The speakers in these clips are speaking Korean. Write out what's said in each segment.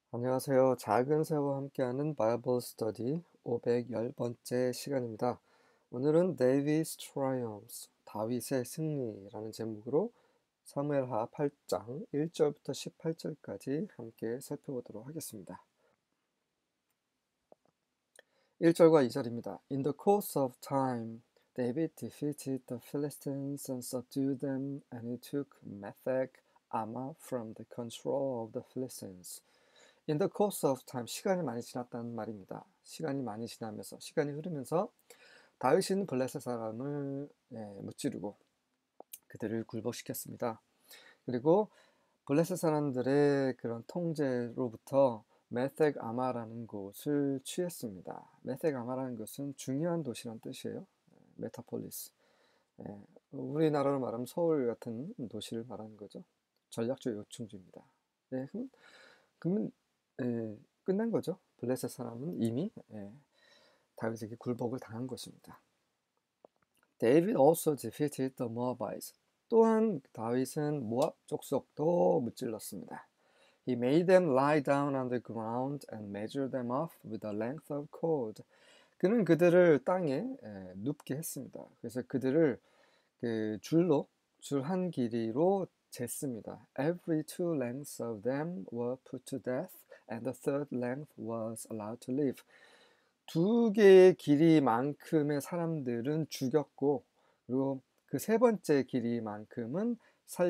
안녕하세요. 작은 새와 함께하는 바이블 스터디 510번째 시간입니다. 오늘은 David's Triumphs, 다윗의 승리라는 제목으로 사무엘하 8장 1절부터 18절까지 함께 살펴보도록 하겠습니다. 1절과 2절입니다. In the course of time, David defeated the Philistines and subdued them, and he took Metheg Ammah from the control of the Philistines. In the course of time, 시간이 많이 지났다는 말입니다. 시간이 많이 지나면서, 시간이 흐르면서 다윗은 블레셋 사람을 무찌르고 그들을 굴복시켰습니다. 그리고 블레셋 사람들의 그런 통제로부터 메색 아마라는 곳을 취했습니다. 메색 아마라는 곳은 중요한 도시란 뜻이에요. 메타폴리스. 우리나라로 말하면 서울 같은 도시를 말하는 거죠. 전략적 요충지입니다. 그러면 끝난 거죠. 블레셋 사람은 이미 다윗에게 굴복을 당한 것입니다. David also defeated the Moabites. 또한 다윗은 모압 족속도 무찔렀습니다. He made them lie down on the ground and measured them off with a length of cord. 그는 그들을 땅에 눕게 했습니다. 그래서 그들을 그 줄로 줄 한 길이로 쟀습니다. Every two lengths of them were put to death, and the third length was allowed to live. 두 개의 길이만큼의 사람들은 죽였고, 그리고 그 세 번째 길이만큼은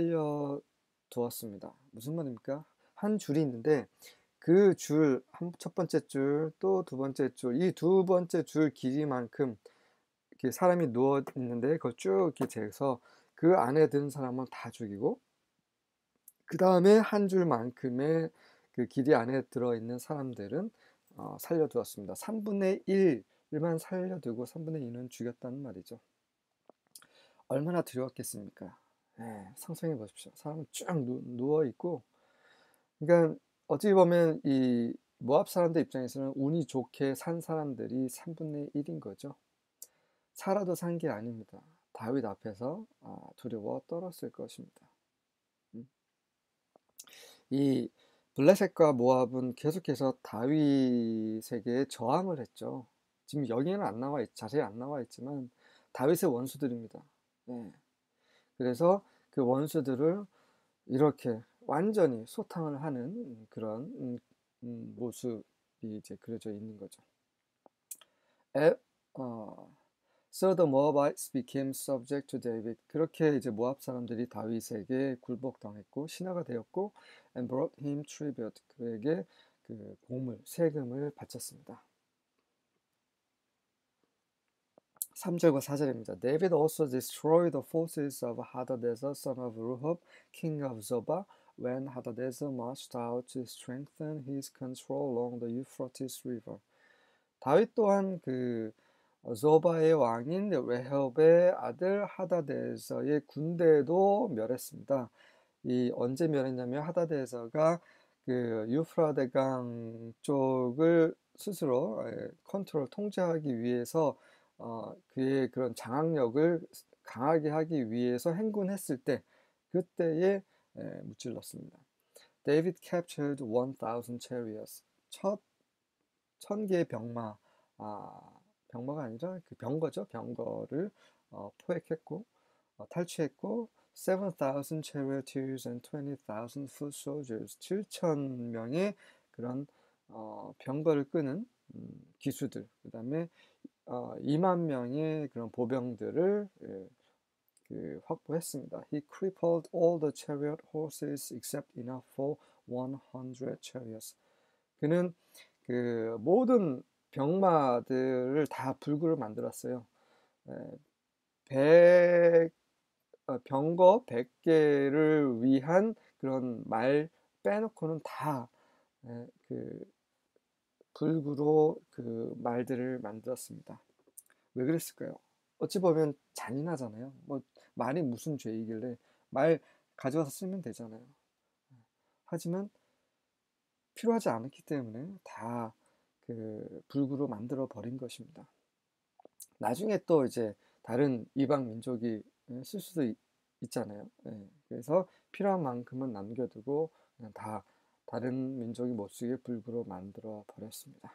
살려두었습니다. 무슨 말입니까? 한 줄이 있는데 그 줄, 첫 번째 줄, 또 두 번째 줄, 이 두 번째 줄 길이만큼 이렇게 사람이 누워 있는데 그걸 쭉 이렇게 재서 그 안에 든 사람을 다 죽이고, 그 다음에 한 줄만큼의 그 길이 안에 들어있는 사람들은 살려두었습니다. 3분의 1만 살려두고 3분의 2는 죽였다는 말이죠. 얼마나 두려웠겠습니까? 상상해 보십시오. 사람은 쭉 누워있고, 그러니까 어찌 보면 이 모압 사람들 입장에서는 운이 좋게 산 사람들이 3분의 1인 거죠. 살아도 산 게 아닙니다. 다윗 앞에서 두려워 떨었을 것입니다. 이 블레셋과 모압은 계속해서 다윗에게 저항을 했죠. 지금 여기에는 자세히 안 나와 있지만 다윗의 원수들입니다. 그래서 그 원수들을 이렇게 완전히 소탕을 하는 그런 모습이 이제 그려져 있는 거죠. 어, So the Moabites became subject to David. 그렇게 이제 모압 사람들이 다윗에게 굴복당했고 신하가 되었고, and brought him tribute. 그에게 그 세금을 바쳤습니다. 3절과 4절입니다. David also destroyed the forces of Hadadezer, son of Rehob, king of Zobah, when Hadadezer marched out to strengthen his control along the Euphrates River. 다윗 또한 그 zo바의 왕인 레홉의 아들 하다데서의 군대도 멸했습니다. 이 언제 멸했냐면 하다데서가 그 유프라데강 쪽을 스스로 통제하기 위해서 그의 그런 장악력을 강하게 하기 위해서 행군했을 때 그때에 무찔렀습니다. David captured 1,000 chariots. 첫 1,000개의 병마가 아니라 그 병거죠. 병거를 포획했고 탈취했고 7,000 charioteers and 20,000 foot soldiers. 7,000명의 그런 병거를 끄는 기수들, 그 다음에 2만 명의 그런 보병들을 확보했습니다. He crippled all the chariot horses except enough for 100 chariots. 그는 그 모든 병마들을 다 불구로 만들었어요. 병거 100개를 위한 그런 말 빼놓고는 다 그 불구로 그 말들을 만들었습니다. 왜 그랬을까요? 어찌 보면 잔인하잖아요. 뭐 말이 무슨 죄이길래 말 가져와서 쓰면 되잖아요. 하지만 필요하지 않았기 때문에 다 그 불구로 만들어 버린 것입니다. 나중에 또 이제 다른 이방 민족이 쓸 수도 있잖아요. 그래서 필요한 만큼은 남겨두고 그냥 다 다른 민족이 못쓰게 불구로 만들어 버렸습니다.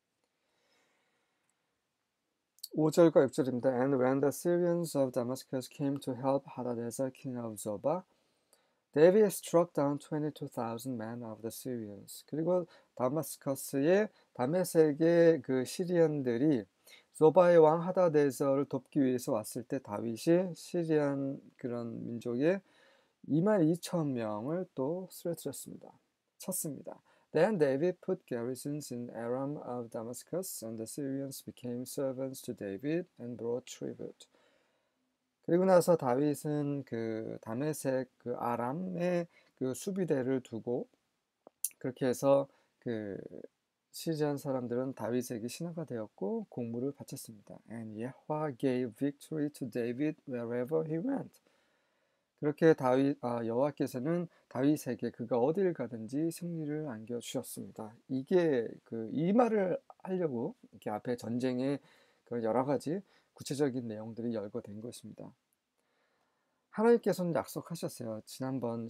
5절과 6절입니다. And when the Syrians of Damascus came to help Hadadezer, king of Zobah, David struck down 22,000 men of the Syrians. 그리고 다메섹의 그 시리안들이 소바의 왕 하다데저를 돕기 위해서 왔을 때 다윗이 시리안 그런 민족의 22,000명을 또 쓰러뜨렸습니다. 쳤습니다. Then David put garrisons in Aram of Damascus, and the Syrians became servants to David and brought tribute. 그리고 나서 다윗은 그 다메섹 그 아람의 그 수비대를 두고 그렇게 해서 그 시리안 사람들은 다윗에게 신하가 되었고 공물을 바쳤습니다. And Yahweh gave victory to David wherever he went. 그렇게 여호와께서는 다윗에게 그가 어디를 가든지 승리를 안겨 주셨습니다. 이게 이 말을 하려고 이렇게 앞에 전쟁의 그 여러 가지 구체적인 내용들이 열거된 것입니다. 하나님께서는 약속하셨어요. 지난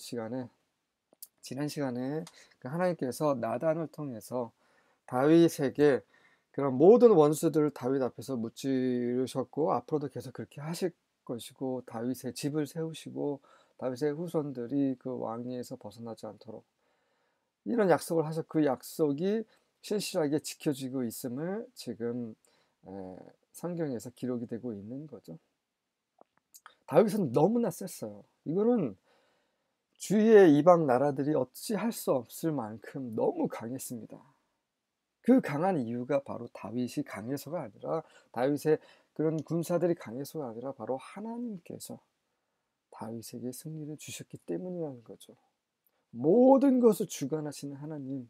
시간에 그 하나님께서 나단을 통해서 다윗에게 그런 모든 원수들을 다윗 앞에서 무찌르셨고 앞으로도 계속 그렇게 하실 것이고 다윗의 집을 세우시고 다윗의 후손들이 그 왕위에서 벗어나지 않도록 이런 약속을 하셔 그 약속이 실실하게 지켜지고 있음을 지금 성경에서 기록이 되고 있는 거죠. 다윗은 너무나 셌어요. 이거는 주위의 이방 나라들이 어찌 할 수 없을 만큼 너무 강했습니다. 그 강한 이유가 바로 다윗이 강해서가 아니라 다윗의 그런 군사들이 강해서가 아니라 바로 하나님께서 다윗에게 승리를 주셨기 때문이라는 거죠. 모든 것을 주관하시는 하나님,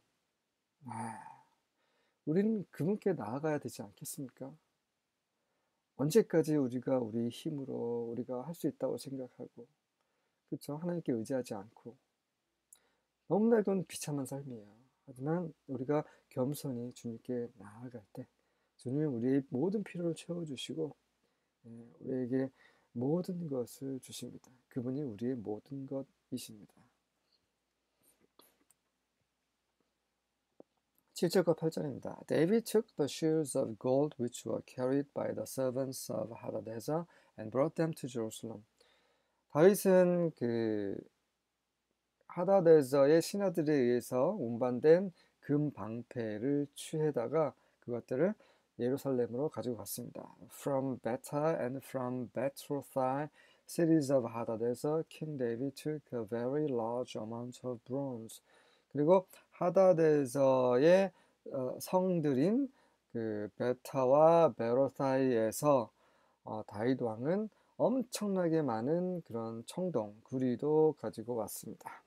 우리는 그분께 나아가야 되지 않겠습니까? 언제까지 우리가 우리 힘으로 우리가 할 수 있다고 생각하고 그렇죠? 하나님께 의지하지 않고 너무나 이건 비참한 삶이에요. 하지만 우리가 겸손히 주님께 나아갈 때 주님은 우리의 모든 필요를 채워주시고 우리에게 모든 것을 주십니다. 그분이 우리의 모든 것이십니다. 7절과 8절입니다. David took the sheaves of gold which were carried by the servants of Hadadezer and brought them to Jerusalem. 다윗은 그 하다데저의 신하들에 의해서 운반된 금 방패를 취해다가 그것들을 예루살렘으로 가지고 갔습니다. From Beta and from Betrothai, cities of Hadadezer, King David took a very large amount of bronze. 그리고 하다데저의 성들인 그 베타와 베로사이에서 다윗 왕은 엄청나게 많은 그런 청동, 구리도 가지고 왔습니다.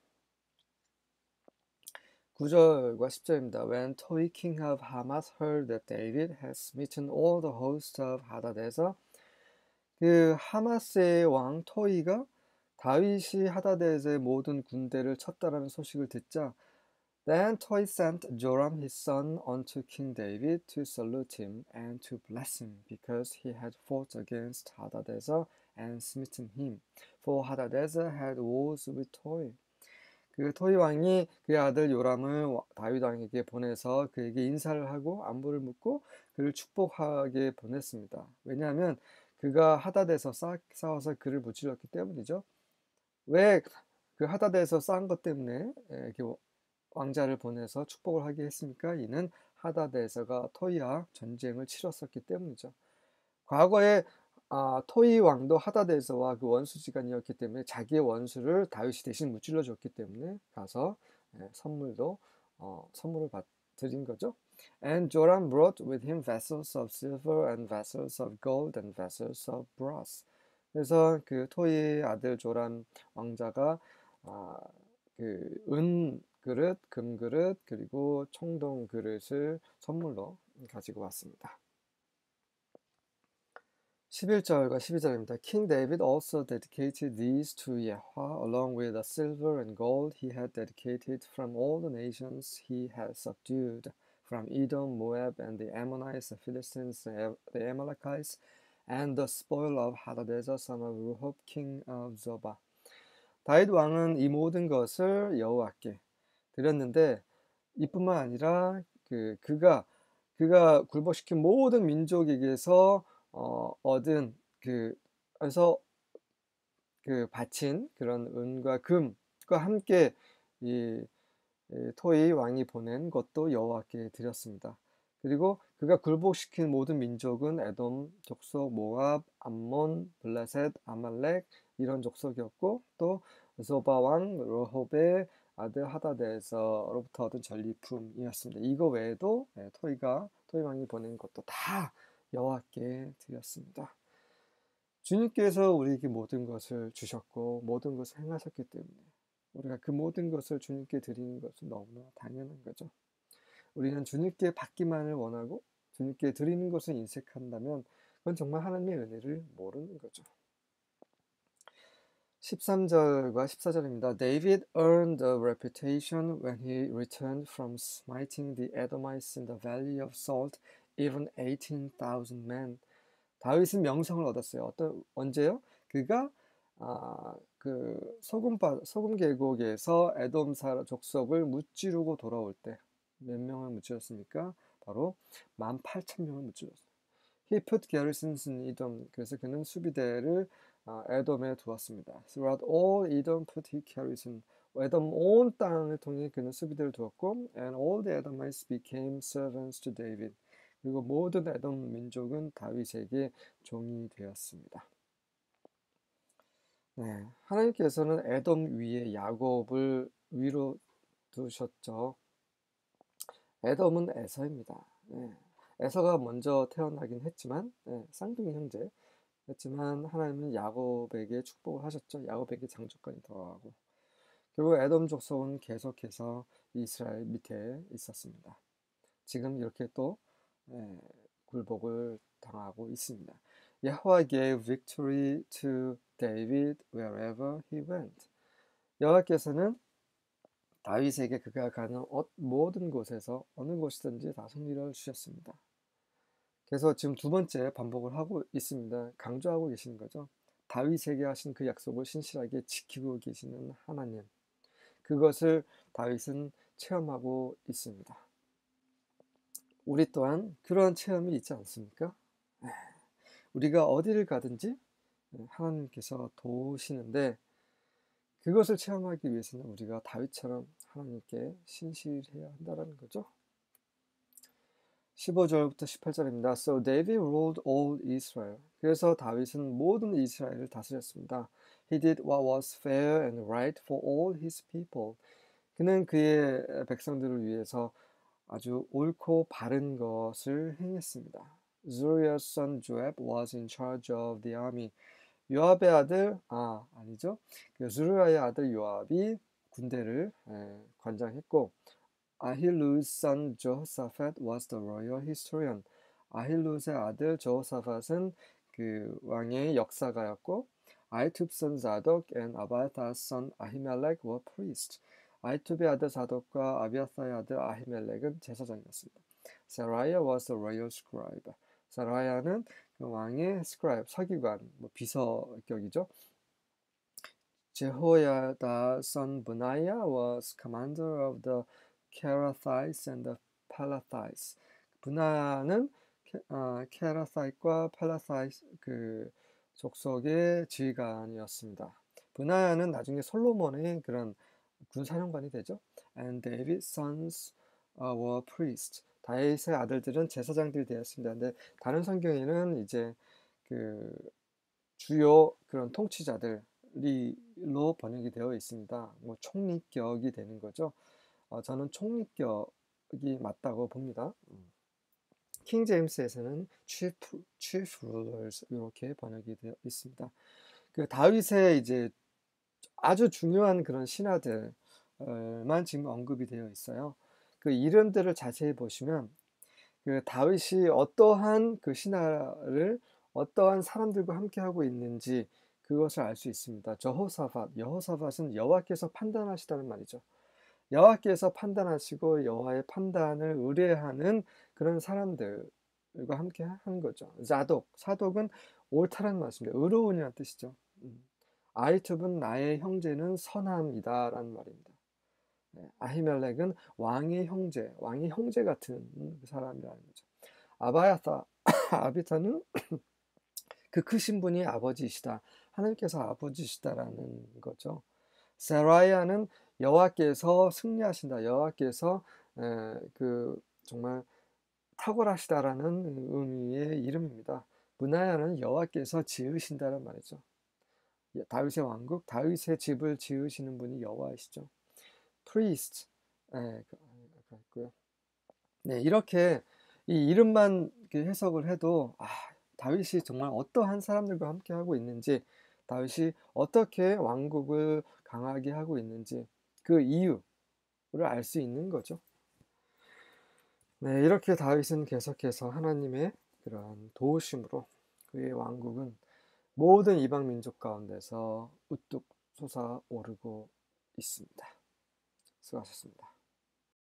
9절과 10절입니다. When Toi king of Hamath heard that David had smitten all the host of Hadadezer, 그 하마스의 왕 토이가 다윗이 하다데저의 모든 군대를 쳤다라는 소식을 듣자 Then Toi sent Joram his son unto King David to salute him and to bless him, because he had fought against Hadadezer and smitten him. For Hadadezer had wars with Toi. 그 토이 왕이 그의 아들 요람을 다윗 왕에게 보내서 그에게 인사를 하고 안부를 묻고 그를 축복하게 보냈습니다. 왜냐하면 그가 하닷에서 싸워서 그를 무찔렀기 때문이죠. 왜 그 하닷에서 싸운 것 때문에 이렇게 왕자를 보내서 축복을 하게 했습니까? 이는 하닷에서가 토이와 전쟁을 치렀었기 때문이죠. 과거에 토이 왕도 하닷에서와 그 원수지간이었기 때문에 자기의 원수를 다윗이 대신 무찔러 줬기 때문에 가서 선물을 드린 거죠. And Joram brought with him vessels of silver and vessels of gold and vessels of brass. 그래서 그 토이의 아들 조람 왕자가 그 은 그릇, 금 그릇, 그리고 청동 그릇을 선물로 가지고 왔습니다. 11절과 12절입니다. King David also dedicated these to Yahweh, along with the silver and gold he had dedicated from all the nations he had subdued, from Edom, Moab, and the Ammonites, the Philistines, the Amalekites, and the spoil of Hadadezer, son of Rehob, king of Zobah. 다윗 왕은 이 모든 것을 여호와께 그렸는데 이뿐만 아니라 그가 굴복시킨 모든 민족에게서 얻은 그래서 바친 그런 은과 금과 함께 이 토이 왕이 보낸 것도 여호와께 드렸습니다. 그리고 그가 굴복시킨 모든 민족은 에돔 족속, 모압, 암몬, 블레셋, 아말렉 이런 족속이었고 또 소바 왕 르홉의 아들 하다데에서로부터 얻은 전리품이었습니다. 이거 외에도 토이 왕이 보낸 것도 다 여호와께 드렸습니다. 주님께서 우리에게 모든 것을 주셨고 모든 것을 행하셨기 때문에 우리가 그 모든 것을 주님께 드리는 것은 너무나 당연한 거죠. 우리는 주님께 받기만을 원하고 주님께 드리는 것을 인색한다면 그건 정말 하나님의 은혜를 모르는 거죠. 13절과 14절입니다. David earned a reputation when he returned from smiting the Edomites in the valley of Salt, even 18,000 men. 다윗은 명성을 얻었어요. 언제요? 그가 소금 계곡에서 에돔 족속을 무찌르고 돌아올 때 몇 명을 무찌렀습니까? 바로 18,000명을 무찌렀어요. He put garrisons in Edom. 그래서 그는 수비대를 에돔에 두었습니다. Throughout all Edom put he garrison. 에돔 온 땅을 통해 그는 수비대를 두었고, and all the Edomites became servants to David. 그리고 모든 에돔 민족은 다윗에게 종이 되었습니다. 네, 하나님께서는 에돔 위에 야곱을 위로 두셨죠. 에돔은 에서입니다. 네, 에서가 먼저 태어나긴 했지만 쌍둥이 형제 했지만 하나님은 야곱에게 축복을 하셨죠. 야곱에게 장족권이 더하고 결국 에돔 족속은 계속해서 이스라엘 밑에 있었습니다. 지금 이렇게 또 굴복을 당하고 있습니다. 여호와 gave victory to David wherever he went. 여호와께서는 다윗에게 그가 가는 모든 곳에서 어느 곳이든지 다 승리를 주셨습니다. 그래서 지금 두 번째 반복을 하고 있습니다. 강조하고 계시는 거죠. 다윗에게 하신 그 약속을 신실하게 지키고 계시는 하나님. 그것을 다윗은 체험하고 있습니다. 우리 또한 그런 체험이 있지 않습니까? 우리가 어디를 가든지 하나님께서 도우시는데 그것을 체험하기 위해서는 우리가 다윗처럼 하나님께 신실해야 한다는 거죠. 15절부터 18절입니다. So David ruled all Israel. 그래서 다윗은 모든 이스라엘을 다스렸습니다. He did what was fair and right for all his people. 그는 그의 백성들을 위해서 아주 옳고 바른 것을 행했습니다. Zeruiah's son Joab was in charge of the army. 요압의 아들, 아니죠. 스루야의 아들 요압이 군대를 관장했고, 아힐루's son Jehoshaphat was the royal historian. 아힐루의 아들 저호사밧은 그 왕의 역사가였고, 아히투브의 son Zadok and Abiathar's son Ahimelech were priests. 아히투브의 아들 사독과 아비아사의 아들 아히멜렉은 제사장이었습니다. Seraiah was the royal scribe. 세라야는 그 왕의 스크라이브, 서기관, 비서격이죠. 제호야다 son Benaiah was commander of the Kerathites and the Pelethites. 분하는 케라사이트과 펠라사이트 그 족속의 지휘관이었습니다. 분하야는 나중에 솔로몬의 그런 군사령관이 되죠. And David's sons were priests. 다윗의 아들들은 제사장들이 되었습니다. 근데 다른 성경에는 이제 그 주요 그런 통치자들로 번역이 되어 있습니다. 총리격이 되는 거죠. 저는 총리격이 맞다고 봅니다. 킹 제임스에서는 chief rulers 이렇게 번역이 되어 있습니다. 그 다윗의 이제 아주 중요한 그런 신하들만 지금 언급이 되어 있어요. 그 이름들을 자세히 보시면 그 다윗이 어떠한 그 신하를 어떠한 사람들과 함께 하고 있는지 그것을 알 수 있습니다. 여호사밧은 여호와께서 판단하시다는 말이죠. 여호와께서 판단하시고 여호와의 판단을 의뢰하는 그런 사람들과 함께 하는 거죠. 사독은 옳다라는 말씀입니다. 의로운이라는 뜻이죠. 아히투브는 나의 형제는 선함이다라는 말입니다. 아히멜렉은 왕의 형제 같은 사람이라는 거죠. 아비타는 그 크신 분이 아버지이시다. 하나님께서 아버지시다라는 거죠. 세라야는 여호와께서 승리하신다. 여호와께서 그 정말 탁월하시다라는 의미의 이름입니다. 문하야는 여호와께서 지으신다는 말이죠. 다윗의 왕국, 다윗의 집을 지으시는 분이 여호와이시죠. priest, 그렇고요. 네, 이렇게 이 이름만 해석을 해도 다윗이 정말 어떠한 사람들과 함께 하고 있는지, 다윗이 어떻게 왕국을 강하게 하고 있는지 그 이유를 알 수 있는 거죠. 네, 이렇게 다윗은 계속해서 하나님의 그러한 도우심으로 그의 왕국은 모든 이방 민족 가운데서 우뚝 솟아오르고 있습니다. 수고하셨습니다.